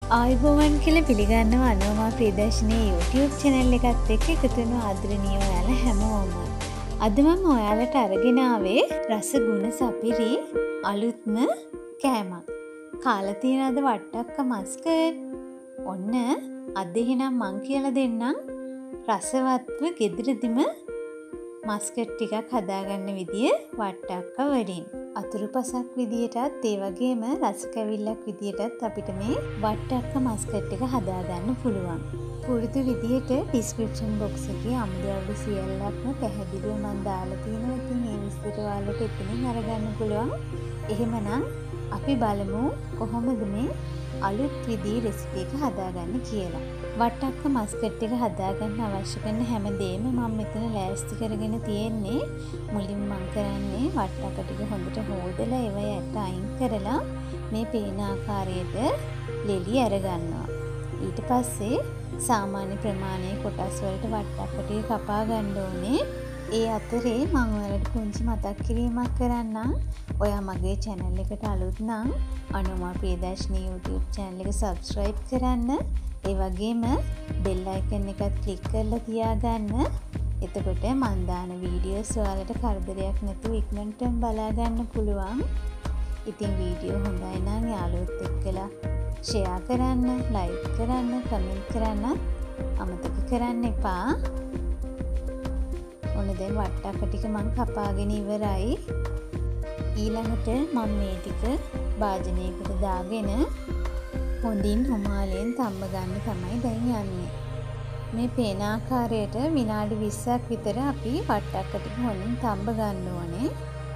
ආයුබෝවන් කියලා පිළිගන්නවා අනුමා ප්‍රියදර්ශිනී YouTube channel එකත් එක්ක එකතු වෙන ආදරණීය ඔයාලා හැමෝම. අද මම ඔයාලට අරගෙන ආවේ රස ගුණ සපිරි අලුත්ම කෑමක්. කාලා තියෙනවද වට්ටක්ක මස්කට්? ඔන්න අද එහෙනම් මං කියලා දෙන්නම් රසවත්ව ගෙදරදිම මස්කට් ටිකක් හදාගන්න විදිය වට්ටක්ක වලින්. අතුරුපසක් විදියටත් ඒ වගේම රස කැවිල්ලක් විදියටත් අපිට මේ වට්ටක්ක මස්කට් එක හදාගන්න පුළුවන්. පුරුදු විදියට ඩිස්ක්‍රිප්ෂන් බොක්ස් එකේ අමුද්‍රව්‍ය සියල්ලක්ම පැහැදිලිව මම දාලා තියෙනවා. ඉතින් මේ විස්තර ඔයාලට එතනින් අරගන්න පුළුවන්. එහෙමනම් අපි බලමු කොහොමද මේ අලුත් විදිහේ රෙසිපි එක හදාගන්න කියලා. වට්ටක්ක මස්කට් එක හදාගන්න අවශ්‍ය කරන හැම දෙයක්ම මම මෙතන ලෑස්ති කරගෙන තියෙන්නේ. මුලින්ම මම කරන්නේ වට්ටක්ක ටික හොඳට හොදලා ඒව යට අයින් කරලා මේ පේන ආකාරයට ලෙලි අරගන්නවා. ඊට පස්සේ සාමාන්‍ය ප්‍රමාණයේ කොටස් වලට වට්ටක්ක ටික කපා ගන්න ඕනේ. ඒ අතරේ මම ඔයාලට පුංචි මතක් කිරීමක් කරන්නම්. ඔයා මගේ channel එකට අලුත් නම් අනුමා ප්‍රියදර්ශිනී YouTube channel එක subscribe කරන්න. ඒ වගේම bell icon එකත් click කරලා තියාගන්න. එතකොට මම දාන වීඩියෝස් ඔයාලට කරදරයක් නැතුව ඉක්මනටම බලා ගන්න පුළුවන්. ඉතින් වීඩියෝ හොඳයි නම් යාළුවොත් එක්කලා share කරන්න, like කරන්න, comment කරන්න අමතක කරන්න එපා. ඔන්න දැන් වට්ටක්ක ටික මම කපාගෙන ඉවරයි. ඊළඟට මම මේ ටික භාජනයකට දාගෙන හොඳින් හුමාලෙන් තම්බ ගන්න තමයි දැන් යන්නේ. මේ පේන ආකාරයට විනාඩි 20ක් විතර අපි වට්ටක්ක ටික හොඳින් තම්බ ගන්න ඕනේ.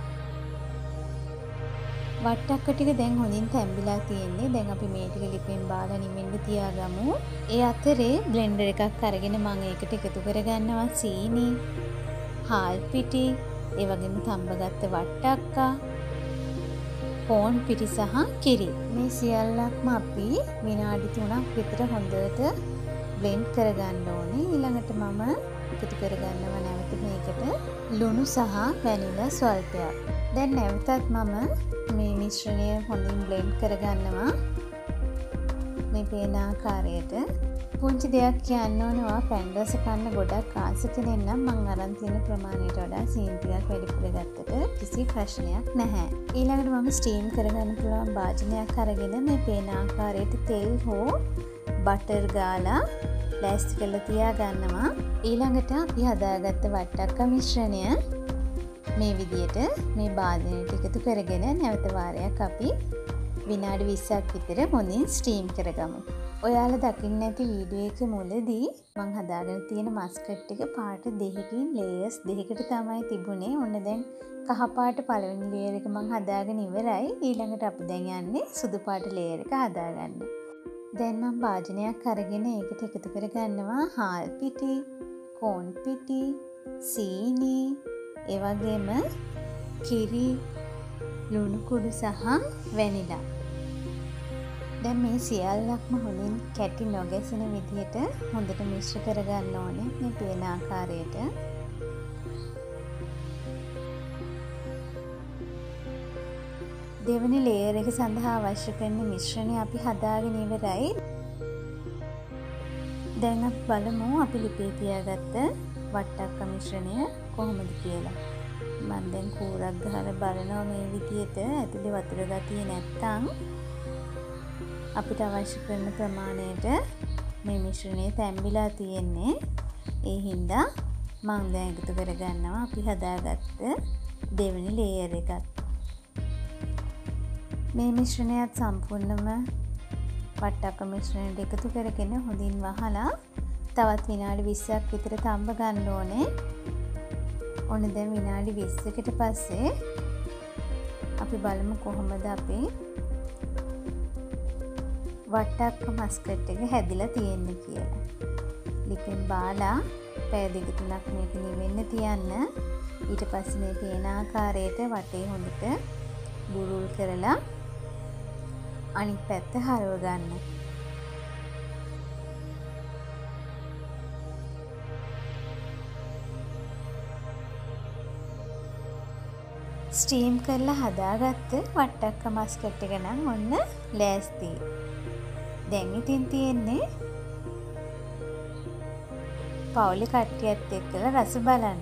වට්ටක්ක ටික දැන් හොඳින් තැම්බිලා තියෙන්නේ. දැන් අපි මේ ටික ලිපෙන් බාලා නිමින්න තියාගමු. ඒ අතරේ බ්ලෙන්ඩර් එකක් අරගෙන මම ඒකට එකතු කරගන්නවා සීනි, හාල් පිටි, ඒ වගේම තම්බගත්ත වට්ටක්කා, කෝන් පිටි සහ කිරි. මේ සියල්ලක්ම අපි විනාඩි 3ක් විතර හොඳට බ්ලෙන්ඩ් කරගන්න ඕනේ. ඊළඟට මම එකතු කරගන්නවා නැවත මේකට ලුණු සහ වැනිලා ස්වල්පයක්. දැන් නැවතත් මම මේ මිශ්‍රණය හොඳින් බ්ලෙන්ඩ් කරගන්නවා. මේ පේන ආකාරයට. පුංචි දෙයක් කියන්න ඕනවා පැන් රස කන්න ගොඩක් ආස කෙනෙක් නම් මම අරන් තියෙන ප්‍රමාණයට වඩා සීනි ටිකක් වැඩිපුර ගත්තට කිසි ප්‍රශ්නයක් නැහැ. ඊළඟට මම ස්ටීම් කරගන්න පුළුවන් භාජනයක් අරගෙන මේ පේන ආකාරයට තෙල් හෝ බටර් ගාලා ලෑස්ති කරලා තියා ගන්නවා. ඊළඟට අපි හදාගත්ත වට්ටක්ක මිශ්‍රණය මේ විදියට මේ භාජනයට එකතු කරගෙන නැවත වාරයක් අපි විනාඩි 20ක් විතර හොඳින් ස්ටීම් කරගමු. ඔයාලා දකින්න ඇති වීඩියෝ එක මුලදී මම හදාගෙන තියෙන මස්කට් එක පාට දෙකකින් ලේයර්ස් දෙකකට තමයි තිබුණේ. ඔන්න දැන් කහ පාට පළවෙනි ලේයර් එක මම හදාගෙන ඉවරයි. ඊළඟට අපි දැන් යන්නේ සුදු පාට ලේයර් එක හදාගන්න. දැන් මම භාජනයක් අරගෙන ඒකට එකතු කරගන්නවා හාල් පිටි, කෝන් පිටි, සීනි, ඒ වගේම කිරි, ලුණු කුඩු සහ වැනිලා. දැන් මේ සියල්ලක්ම හොඳින් කැටි නොගැසෙන විදිහට හොඳට මිශ්‍ර කරගන්න ඕනේ මේ පේන ආකාරයට. දෙවෙනි ලේයර් එක සඳහා අවශ්‍ය කරන මිශ්‍රණය අපි හදාගෙන ඉවරයි. දැන් අපි බලමු අපි ලිපේ තියාගත්ත වට්ටක්ක මිශ්‍රණය කොහොමද කියලා. මම දැන් කූරක් ගහලා බලනවා මේ විදිහට ඇතුලේ වතුර ගතිය නැත්තම් අපිට අවශ්‍ය කරන ප්‍රමාණයට මේ මිශ්‍රණය තැම්බිලා තියෙන්නේ. ඒ හින්දා මම දැන් එකතු කරගන්නවා අපි හදාගත්ත දෙවෙනි ලේයර් එකත්. මේ මිශ්‍රණයත් සම්පූර්ණම වට්ටක්ක මිශ්‍රණයට එකතු කරගෙන හොඳින් වහලා තවත් විනාඩි 20ක් විතර තම්බ ගන්න ඕනේ. ඔන්න දැන් විනාඩි 20කට පස්සේ අපි බලමු කොහොමද අපේ වට්ටක්ක මස්කට් එක හැදිලා තියෙන්නේ කියලා. ලිපෙන් බාලා පැය දෙක තුනක් මේක නිවෙන්න තියන්න. ඊට පස්සේ මේ පේන ආකාරයට වටේ හොඳට බුරුල් කරලා අනිත් පැත්ත හරව ගන්න. ස්ටීම් කරලා හදාගත්ත වට්ටක්ක මස්කට් එක නම් ඔන්න ලෑස්ති. දැන් ඉතින් තියෙන්නේ පවුලේ කට්ටියත් එක්කලා රස බලන්න.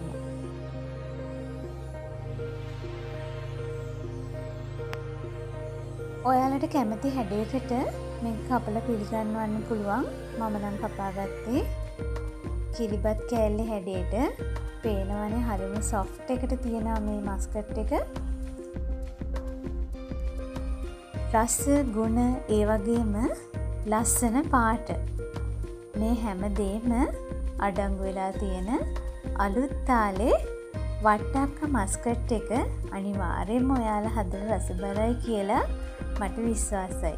ඔයාලට කැමති හැඩයකට මේක කපලා පිළිගන්වන්න පුළුවන්. මම නම් කපාගත්තේ කිරිබත් කෑල්ලේ හැඩයට. පේනවනේ හරිම සොෆ්ට් එකට තියෙනවා මේ මස්කට් එක. රස ගුණ ඒ වගේම ලස්සන පාට මේ හැම දෙයක්ම අඩංගු වෙලා තියෙන අලුත් තාලේ වට්ටක්ක මස්කට් එක අනිවාර්යයෙන්ම ඔයාලා හදලා රස බලයි කියලා මට විශ්වාසයි.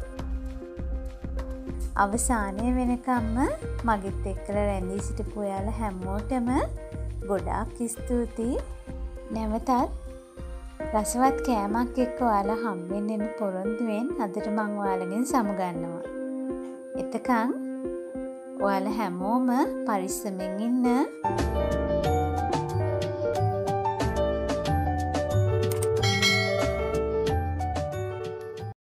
අවසානයේ වෙනකම්ම මගෙත් එක්කලා රැඳී සිටපු ඔයාලා හැමෝටම ගොඩාක් ස්තුතියි. නැවතත් රසවත් කෑමක් එක්ක ඔයාලා හම්බෙන්න එන පොරොන්දුවෙන් අදට මම ඔයාලගෙන් සමුගන්නවා. එතකන් ඔයාලා හැමෝම පරිස්සමෙන් ඉන්න.